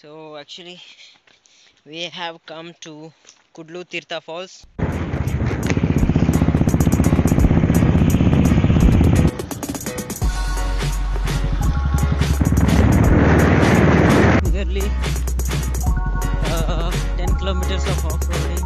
So actually we have come to Kudlu Theertha Falls. Nearly 10 kilometers of off-roading.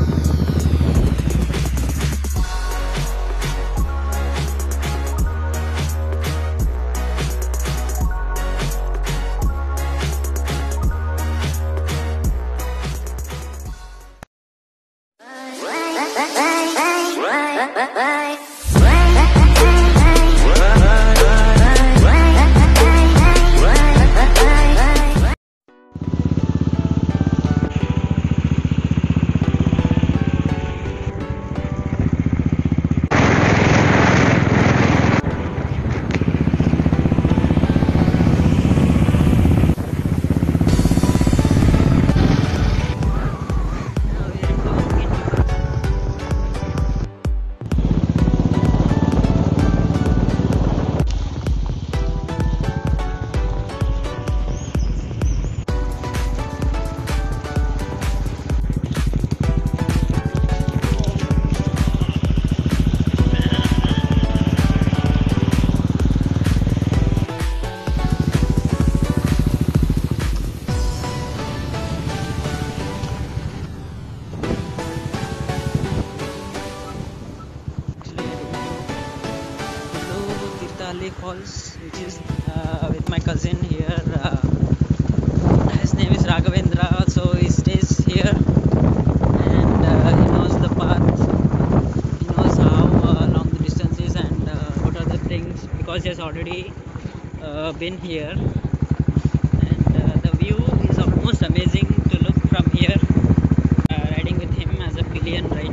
Kudlu Falls, which is with my cousin here. His name is Raghavendra, so he stays here and he knows the path. He knows how long the distance is and what are the things, because he has already been here. And the view is almost amazing to look from here. Riding with him as a pillion ride.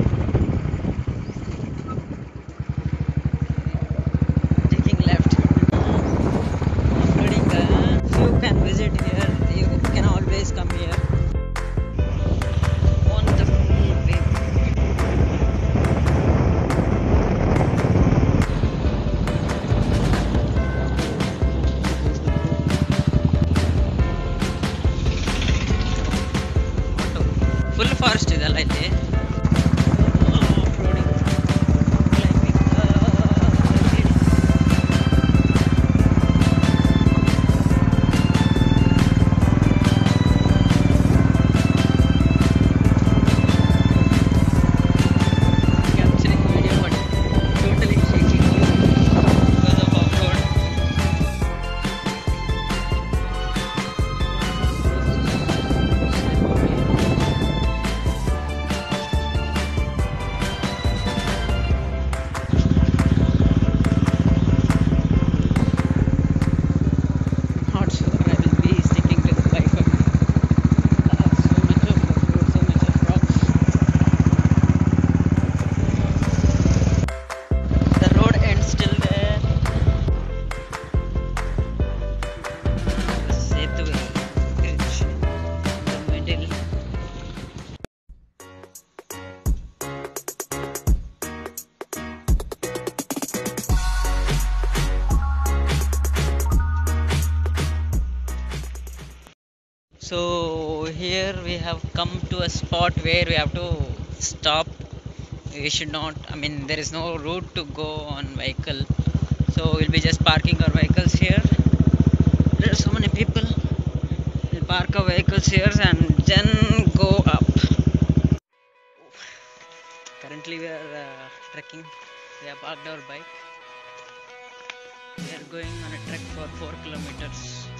Visit here, you can always come here. Wonderful view. Full forest idella ಇಲ್ಲಿ. So here we have come to a spot where we have to stop. We should not, I mean, there is no route to go on vehicle, so we'll be just parking our vehicles here. There are so many people. We'll park our vehicles here and then go up. Currently we are trekking. We have parked our bike. We are going on a trek for 4 kilometers.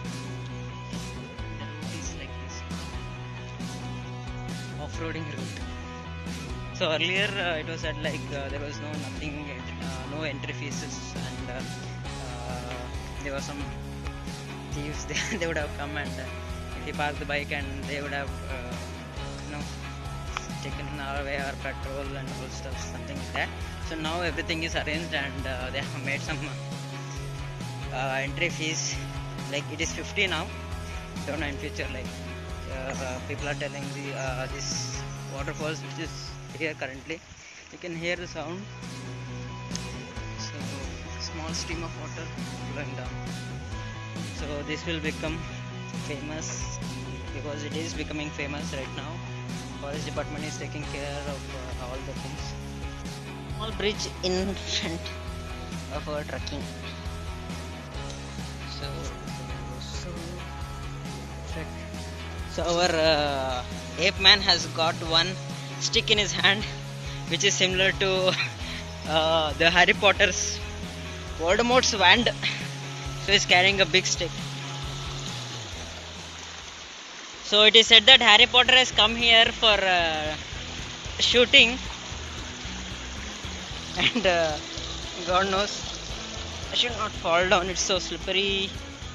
Off-roading route. So earlier it was said like there was no entry fees, and there were some thieves. They would have come and if you park the bike, and they would have taken away our petrol and all stuff, something like that. So now everything is arranged, and they have made some entry fees. Like it is 50 now. Don't know in future, like people are telling this waterfalls which is here currently. You can hear the sound. So small stream of water flowing down. So this will become famous because it is becoming famous right now. Forest department is taking care of all the things. Small bridge in front of our trekking. So our ape man has got one stick in his hand, which is similar to the Harry Potter's Voldemort's wand. So he's carrying a big stick. So it is said that Harry Potter has come here for shooting, and God knows I should not fall down, it's so slippery.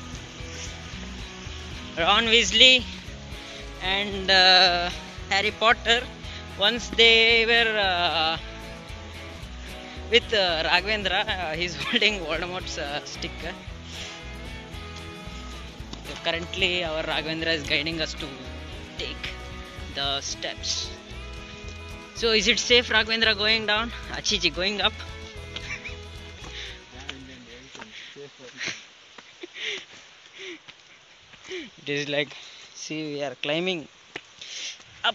Ron Weasley and Harry Potter, once they were with Raghavendra, he's holding Voldemort's stick. So currently our Raghavendra is guiding us to take the steps. So is it safe, Raghavendra, going down? Achiji, going up? It is like, see, we are climbing up.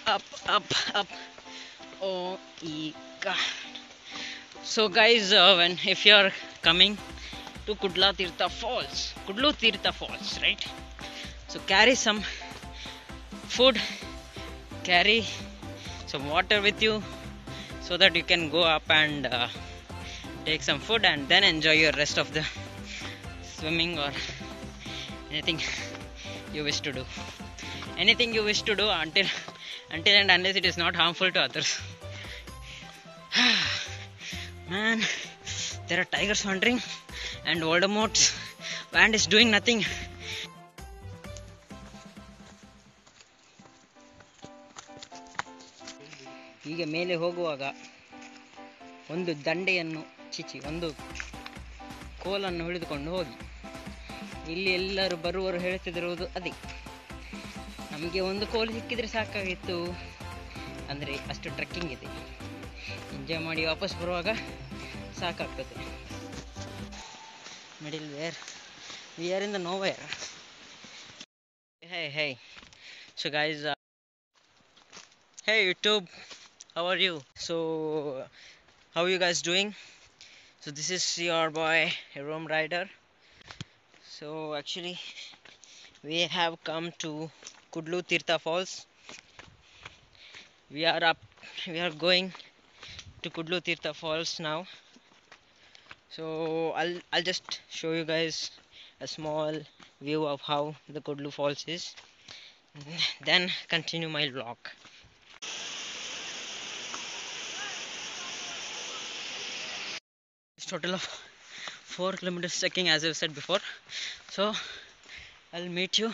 Oh my God. So guys, if you are coming to Kudlu Theertha Falls, right? So carry some food, carry some water with you, so that you can go up and take some food and then enjoy your rest of the swimming or anything you wish to do. Anything you wish to do until and unless it is not harmful to others. Man, there are tigers wandering and Voldemort's wand is doing nothing. ಹೀಗೆ ಮೇಲೆ ಹೋಗುವಾಗ ಒಂದು ದಂಡೆಯನ್ನು ಒಂದು ಕೋಲನ್ನು ಹಿಡಿದುಕೊಂಡು ಹೋಗಿ. ಇಲ್ಲಿ ಎಲ್ಲರೂ ಬರುವವರು ಹೇಳ್ತಿದಿರುವುದು ಅದೇ, ನಮಗೆ ಒಂದು ಕೋಲು ಸಿಕ್ಕಿದ್ರೆ ಸಾಕಾಗಿತ್ತು, ಅಂದರೆ ಅಷ್ಟು ಟ್ರೆಕ್ಕಿಂಗ್ ಇದೆ, ಎಂಜಾಯ್ ಮಾಡಿ ವಾಪಸ್ ಬರುವಾಗ ಸಾಕಾಗ್ತದೆ. Middle where we are in the nowhere. Hey, so guys, hey YouTube, how are you? So how are you guys doing? So this is your boy Rome Rider. So actually we have come to Kudlu Theertha Falls. We are going to Kudlu Theertha Falls now. So I'll just show you guys a small view of how the Kudlu Falls is, then continue my vlog. It's total of 4 kilometers trekking, as I've said before. So I'll meet you.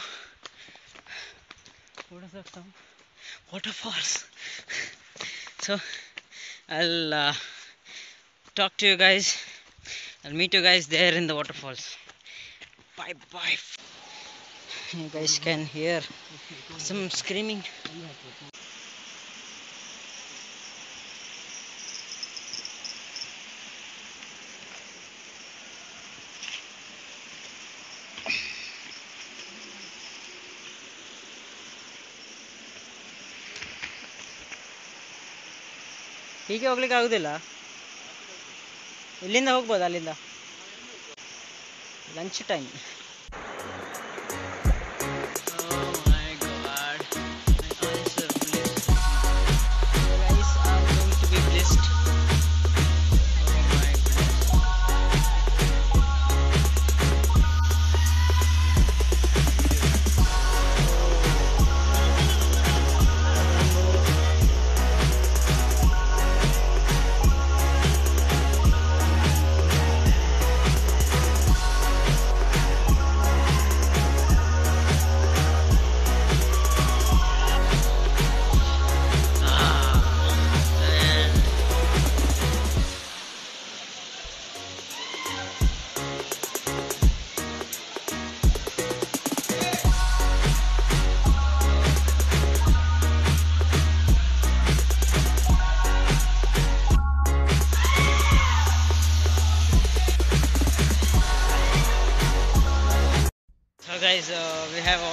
What is that sound? Waterfalls. So I'll talk to you guys. I'll meet you guys there in the waterfalls. Bye. You guys can hear some screaming. ಹೀಗೆ ಹೋಗ್ಲಿಕ್ಕೆ ಆಗುದಿಲ್ಲ, ಇಲ್ಲಿಂದ ಹೋಗ್ಬೋದು, ಅಲ್ಲಿಂದ lunch time.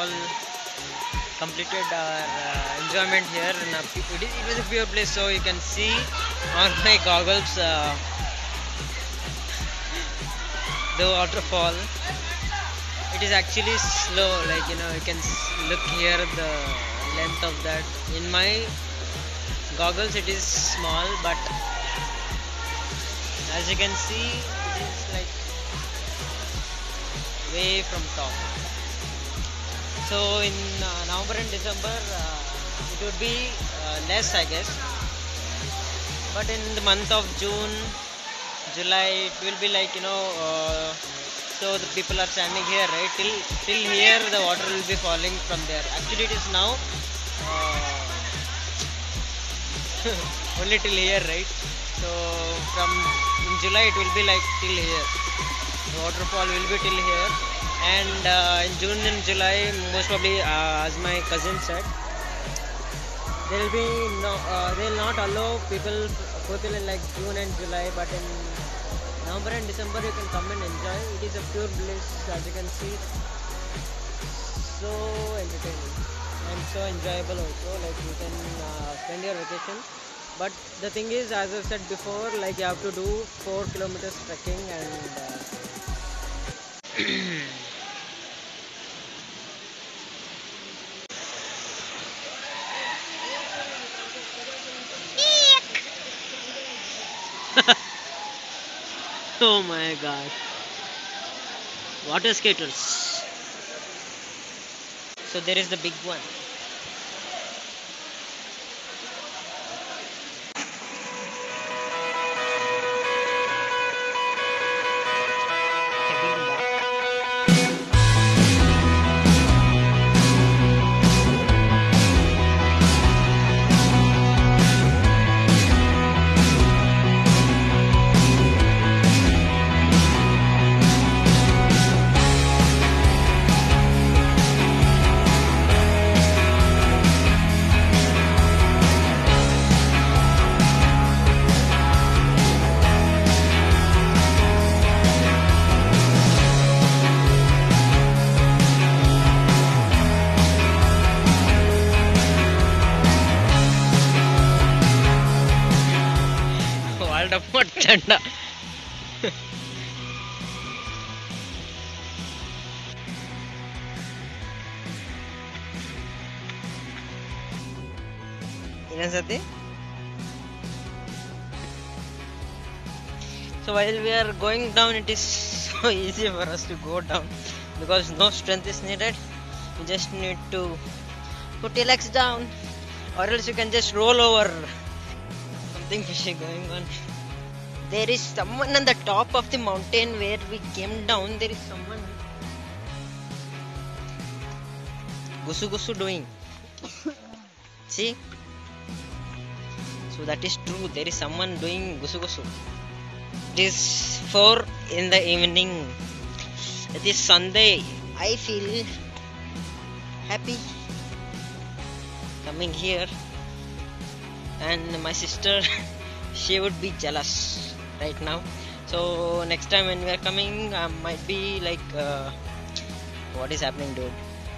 all completed our enjoyment here. And it was a pure place, so you can see on my goggles the waterfall. It is actually slow, like you can look here the length of that. In my goggles it is small, but as you can see it is like way from top. So in November and December it would be less, I guess, but in the month of June, July, it will be like so the people are standing here, right? Till here the water will be falling from there. Actually it is now only till here, right? So from in July it will be like till here. The waterfall will be till here, and in June and July, most probably, as my cousin said, there will be no, they will not allow people in like June and July, but in November and December you can come and enjoy. It is a pure bliss, as you can see. So entertaining and so enjoyable also. Like you can spend your vacation. But the thing is, as I said before, like you have to do 4 kilometers trekking and oh my god, water skaters. So there is the big one. Chanda. So while we are going down, it is so easy for us to go down because no strength is needed. You just need to put your legs down, or else you can just roll over. Something fishy going on. There is someone on the top of the mountain where we came down. There is someone gusu gusu doing. See? So that is true. There is someone doing gusu gusu. It is 4 in the evening. It is Sunday. I feel happy coming here, and my sister she would be jealous right now. So next time when we are coming, I might be like what is happening, dude?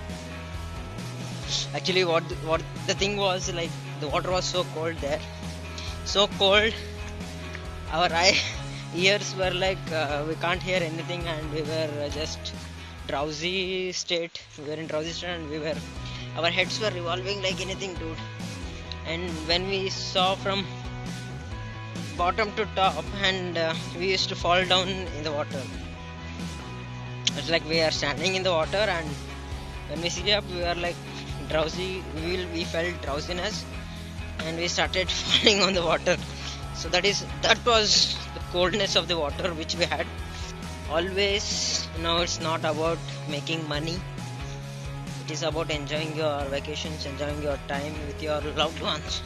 Actually what the thing was, like the water was so cold there, so cold, our ears were like we can't hear anything, and we were just drowsy state. We were in drowsy state, and our heads were revolving like anything, dude. And when we saw from bottom to top, and we used to fall down in the water. It's like we are standing in the water, and when we see up, we are like drowsy. We felt drowsiness, and we started falling on the water. So that was the coldness of the water which we had. Always, it's not about making money. It is about enjoying your vacations, enjoying your time with your loved ones.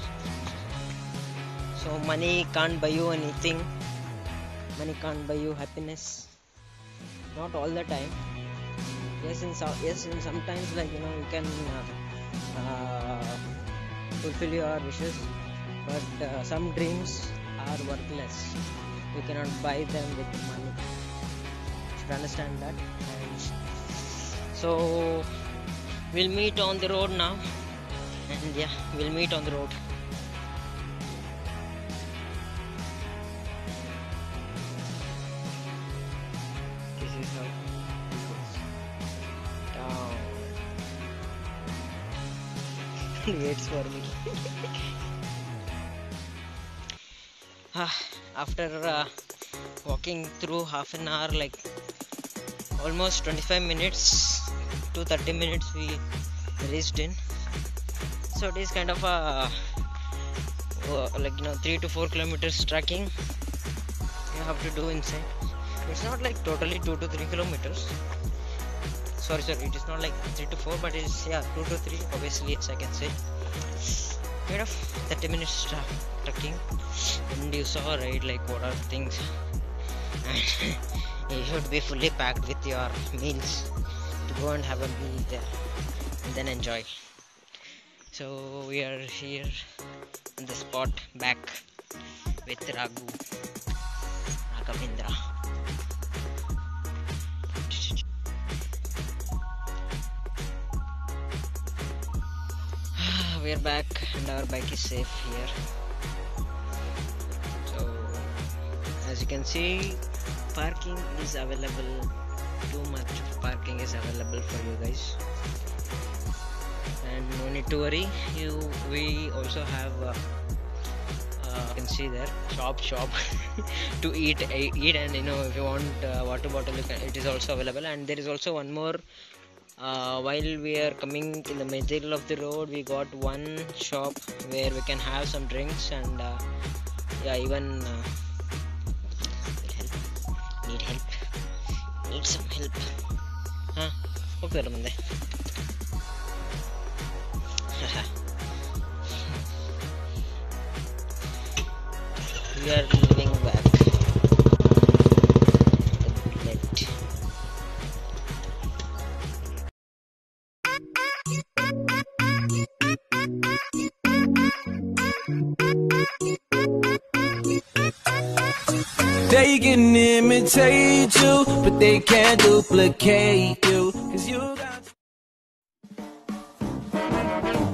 So money can't buy you anything. Money can't buy you happiness. Not all the time. Yes, in sometimes, like you can fulfill your wishes, but some dreams are worthless. You cannot buy them with money. You should understand that. And so We'll meet on the road now, and yeah, we'll meet on the road. This is how it goes down. Waits for me. After walking through half an hour, like almost 25 minutes to 30 minutes, we reached in. So it is kind of a 3 to 4 kilometers trekking you have to do inside. It's not like totally 2 to 3 kilometers. Sorry, it is not like 3 to 4, but it is 2 to 3. Obviously, yes, I can say. Kind of 30 minutes trekking, and you saw, right, like what are things. And you should be fully packed with your meals to go and have a meal there and then enjoy. So we are here on the spot back with Raghavendra. We are back and our bike is safe here. So as you can see, parking is available. Too much parking is available for you guys, and no need to worry. We also have you can see there shop to eat, and if you want water bottle, it is also available. And there is also one more. While we are coming in the middle of the road, we got one shop where we can have some drinks, and even need some help. Okay, we are moving back. They can imitate you, but they can't duplicate you, 'cause you got